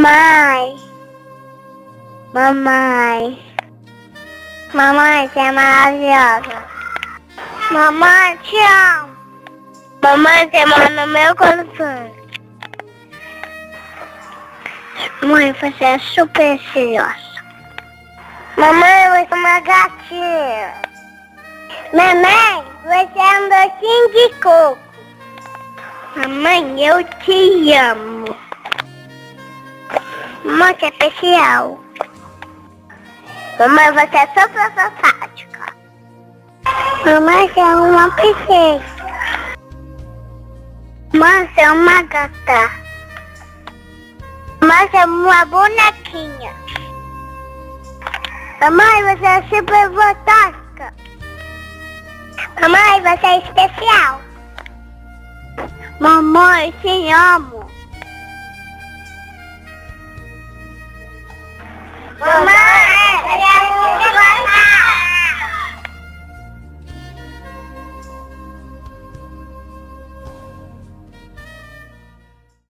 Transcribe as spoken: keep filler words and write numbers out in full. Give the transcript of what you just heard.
Mamãe. Mamãe. Mamãe, você é maravilhosa. Mamãe, te amo. Mamãe, você mora no meu coração. Mãe, você é super preciosa. Mamãe, você é uma gatinha. Mamãe, você é um docinho de coco. Mamãe, eu te amo. Mamãe, você é especial. Mamãe, você é super fantástica. Mamãe, você é uma princesa. Mamãe, você é uma gata. Mamãe, você é uma bonequinha. Mamãe, você é super fantástica. Mamãe, você é especial. Mamãe, te amo.